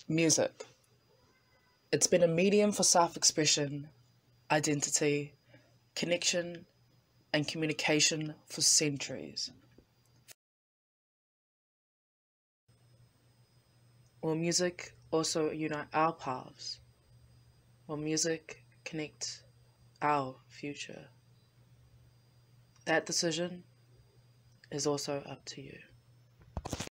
Music. It's been a medium for self-expression, identity, connection, and communication for centuries. Will music also unite our paths? Will music connect our future? That decision is also up to you.